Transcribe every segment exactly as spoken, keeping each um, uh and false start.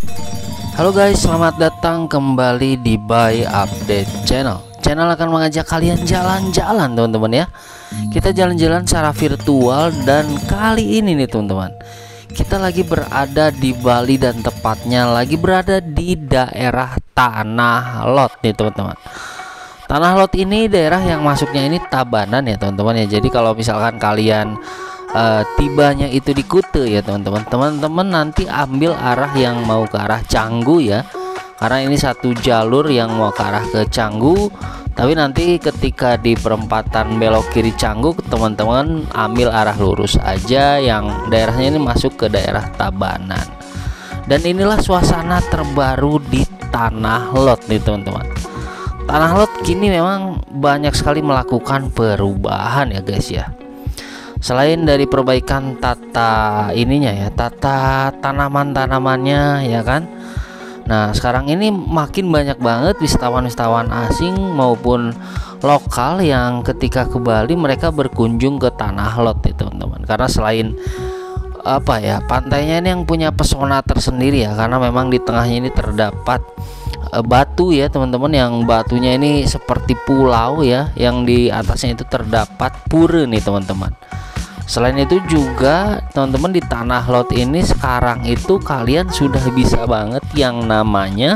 Halo guys, selamat datang kembali di Buy Update Channel. Channel akan mengajak kalian jalan-jalan teman-teman ya. Kita jalan-jalan secara virtual dan kali ini nih teman-teman, kita lagi berada di Bali dan tepatnya lagi berada di daerah Tanah Lot nih teman-teman. Tanah Lot ini daerah yang masuknya ini Tabanan ya teman-teman ya. Jadi kalau misalkan kalian Uh, tibanya itu di Kuta ya teman-teman, teman-teman nanti ambil arah yang mau ke arah Canggu ya, karena ini satu jalur yang mau ke arah ke Canggu. Tapi nanti ketika di perempatan belok kiri Canggu, teman-teman ambil arah lurus aja yang daerahnya ini masuk ke daerah Tabanan. Dan inilah suasana terbaru di Tanah Lot nih teman-teman. Tanah Lot kini memang banyak sekali melakukan perubahan ya guys ya. Selain dari perbaikan tata ininya ya, tata tanaman-tanamannya ya kan. Nah sekarang ini makin banyak banget wisatawan-wisatawan asing maupun lokal yang ketika ke Bali mereka berkunjung ke Tanah Lot ya teman-teman. Karena selain apa ya, pantainya ini yang punya pesona tersendiri ya, karena memang di tengahnya ini terdapat e, batu ya teman-teman, yang batunya ini seperti pulau ya, yang di atasnya itu terdapat pura nih teman-teman. Selain itu juga teman-teman di Tanah Lot ini sekarang itu kalian sudah bisa banget yang namanya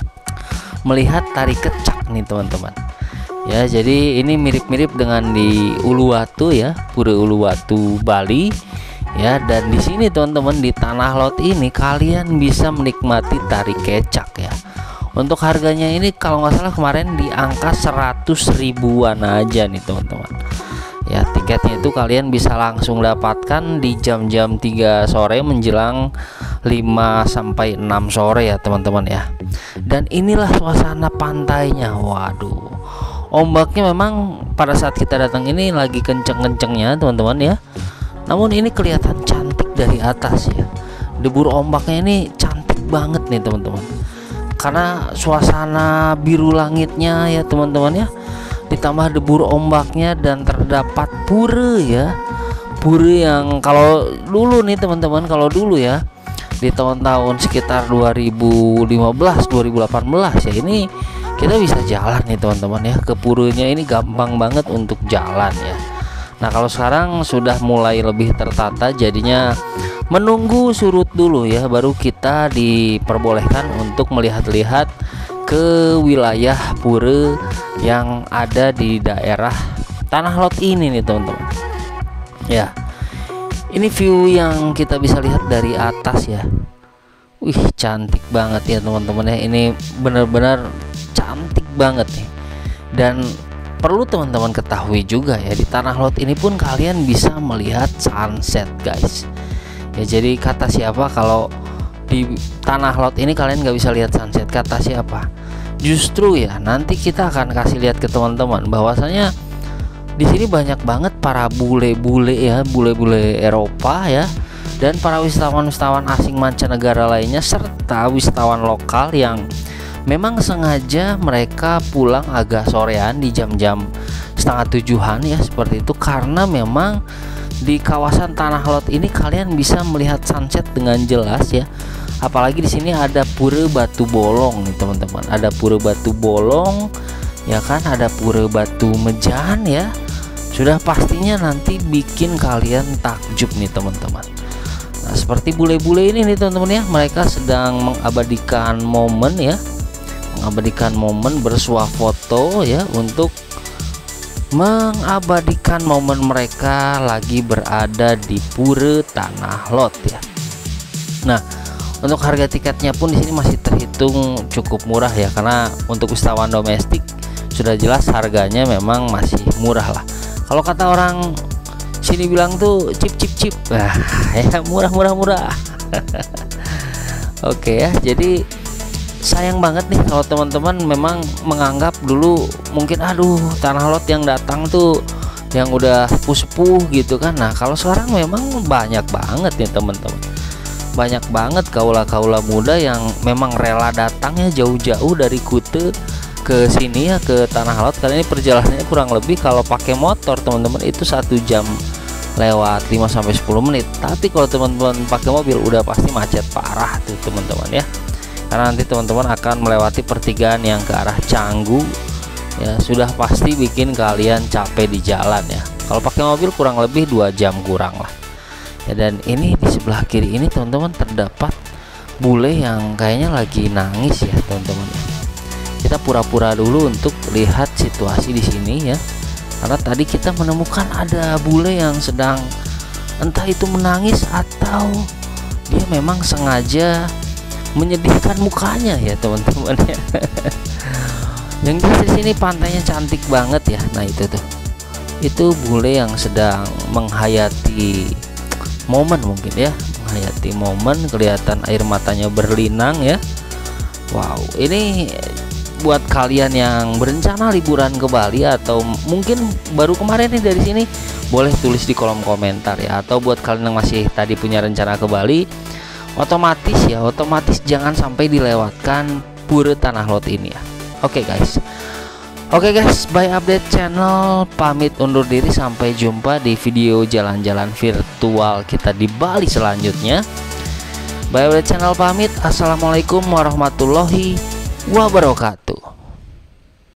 melihat tari kecak nih teman-teman ya. Jadi ini mirip-mirip dengan di Uluwatu ya, Pura Uluwatu Bali ya. Dan di sini teman-teman di Tanah Lot ini kalian bisa menikmati tari kecak ya. Untuk harganya ini kalau nggak salah kemarin di angka seratus ribuan aja nih teman-teman ya. Tiketnya itu kalian bisa langsung dapatkan di jam-jam tiga sore menjelang lima sampai enam sore ya teman-teman ya. Dan inilah suasana pantainya. Waduh, ombaknya memang pada saat kita datang ini lagi kenceng-kencengnya teman-teman ya. Namun ini kelihatan cantik dari atas ya. Debur ombaknya ini cantik banget nih teman-teman, karena suasana biru langitnya ya teman-teman ya, ditambah debur ombaknya dan terdapat pura ya. Pura yang kalau dulu nih teman-teman, kalau dulu ya di tahun-tahun sekitar dua ribu lima belas dua ribu delapan belas ya, ini kita bisa jalan nih teman-teman ya ke puranya. Ini gampang banget untuk jalan ya. Nah kalau sekarang sudah mulai lebih tertata, jadinya menunggu surut dulu ya, baru kita diperbolehkan untuk melihat-lihat ke wilayah pura yang ada di daerah Tanah Lot ini nih teman-teman ya. Ini view yang kita bisa lihat dari atas ya. Wih cantik banget ya teman-teman ya. Ini benar-benar cantik banget nih. Dan perlu teman-teman ketahui juga ya, di Tanah Lot ini pun kalian bisa melihat sunset guys ya. Jadi kata siapa kalau di Tanah Lot ini kalian nggak bisa lihat sunset? Kata siapa? Justru ya nanti kita akan kasih lihat ke teman-teman bahwasanya di sini banyak banget para bule-bule ya, bule-bule Eropa ya, dan para wisatawan-wisatawan asing mancanegara lainnya, serta wisatawan lokal yang memang sengaja mereka pulang agak sorean di jam-jam setengah tujuhan ya, seperti itu. Karena memang di kawasan Tanah Lot ini kalian bisa melihat sunset dengan jelas ya. Apalagi di sini ada pura batu bolong nih teman-teman. Ada pura batu bolong ya kan, ada pura batu mejan ya. Sudah pastinya nanti bikin kalian takjub nih teman-teman. Nah seperti bule-bule ini nih teman-teman ya, mereka sedang mengabadikan momen ya, mengabadikan momen bersuah foto ya, untuk mengabadikan momen mereka lagi berada di pura Tanah Lot ya. Nah untuk harga tiketnya pun di sini masih terhitung cukup murah ya, karena untuk wisatawan domestik sudah jelas harganya memang masih murah lah. Kalau kata orang sini bilang tuh chip chip chip, nah ya murah murah murah. Oke ya, jadi sayang banget nih kalau teman-teman memang menganggap dulu mungkin aduh Tanah Lot yang datang tuh yang udah sepuh-sepuh gitu kan. Nah kalau sekarang memang banyak banget nih teman-teman, banyak banget kaula-kaula muda yang memang rela datangnya jauh-jauh dari Kuta ke sini ya, ke Tanah Lot. Kali ini perjalanannya kurang lebih kalau pakai motor teman-teman itu satu jam lewat lima sampai sepuluh menit. Tapi kalau teman-teman pakai mobil udah pasti macet parah tuh teman-teman ya. karena nanti teman-teman akan melewati pertigaan yang ke arah Canggu ya, sudah pasti bikin kalian capek di jalan ya. Kalau pakai mobil kurang lebih dua jam kurang lah ya. Dan ini di sebelah kiri ini teman-teman terdapat bule yang kayaknya lagi nangis ya teman-teman. Kita pura-pura dulu untuk lihat situasi di sini ya, karena tadi kita menemukan ada bule yang sedang entah itu menangis atau dia memang sengaja menyedihkan mukanya ya teman-teman ya. Yang jelas di sini pantainya cantik banget ya. Nah itu tuh, itu bule yang sedang menghayati momen mungkin ya, menghayati momen, kelihatan air matanya berlinang ya. Wow, ini buat kalian yang berencana liburan ke Bali atau mungkin baru kemarin nih dari sini, boleh tulis di kolom komentar ya. Atau buat kalian yang masih tadi punya rencana ke Bali, otomatis ya, otomatis jangan sampai dilewatkan pura Tanah Lot ini ya. Oke guys, oke guys, by update channel pamit undur diri, sampai jumpa di video jalan-jalan virtual kita di Bali selanjutnya. By update channel pamit, assalamualaikum warahmatullahi wabarakatuh.